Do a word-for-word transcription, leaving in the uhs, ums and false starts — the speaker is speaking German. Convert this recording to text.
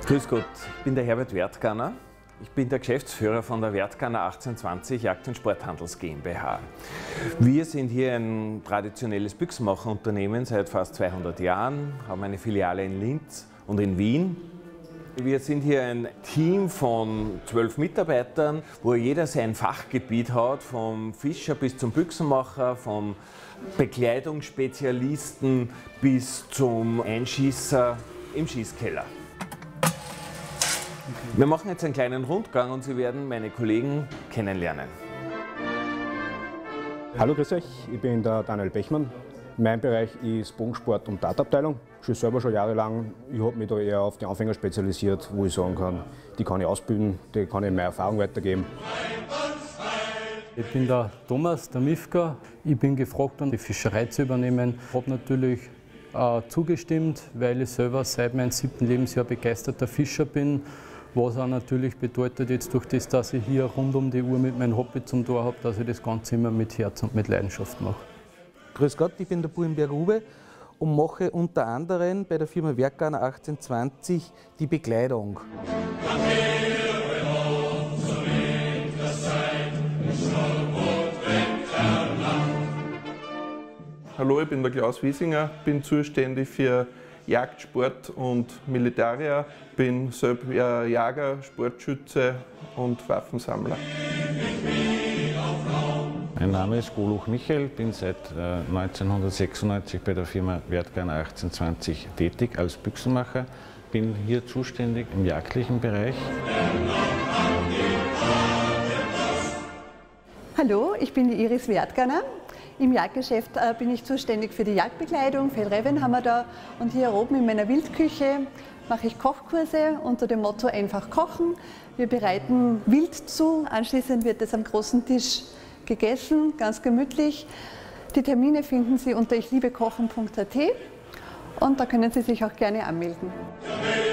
Grüß Gott, ich bin der Herbert Wertganer. Ich bin der Geschäftsführer von der Wertganer achtzehnhundertzwanzig Jagd- und Sporthandels GmbH. Wir sind hier ein traditionelles Büchsenmacherunternehmen seit fast zweihundert Jahren, haben eine Filiale in Linz und in Wien. Wir sind hier ein Team von zwölf Mitarbeitern, wo jeder sein Fachgebiet hat, vom Fischer bis zum Büchsenmacher, vom Bekleidungsspezialisten bis zum Einschießer im Schießkeller. Wir machen jetzt einen kleinen Rundgang und Sie werden meine Kollegen kennenlernen. Hallo, grüß euch, ich bin der Daniel Bechmann. Mein Bereich ist Bogensport- und Dartabteilung. Schon selber schon jahrelang. Ich habe mich da eher auf die Anfänger spezialisiert, wo ich sagen kann, die kann ich ausbilden, die kann ich meine Erfahrung weitergeben. Ich bin der Thomas, der Mifka. Ich bin gefragt, um die Fischerei zu übernehmen. Ich habe natürlich äh, zugestimmt, weil ich selber seit meinem siebten Lebensjahr begeisterter Fischer bin. Was auch natürlich bedeutet, jetzt durch das, dass ich hier rund um die Uhr mit meinem Hobby zum Tor habe, dass ich das Ganze immer mit Herz und mit Leidenschaft mache. Grüß Gott, ich bin der Burenberg Uwe und mache unter anderem bei der Firma Wertganer achtzehnhundertzwanzig die Bekleidung. Hallo, ich bin der Klaus Wiesinger, bin zuständig für Jagd, Sport und Militaria, bin selbst Jäger, Sportschütze und Waffensammler. Mein Name ist Goluch Michael, bin seit neunzehnhundertsechsundneunzig bei der Firma Wertganer achtzehnhundertzwanzig tätig als Büchsenmacher, bin hier zuständig im jagdlichen Bereich. Hallo, ich bin die Iris Wertganer. Im Jagdgeschäft äh, bin ich zuständig für die Jagdbekleidung, Fellrevien haben wir da, und hier oben in meiner Wildküche mache ich Kochkurse unter dem Motto einfach kochen. Wir bereiten Wild zu, anschließend wird es am großen Tisch gegessen, ganz gemütlich. Die Termine finden Sie unter ich liebe kochen punkt at und da können Sie sich auch gerne anmelden.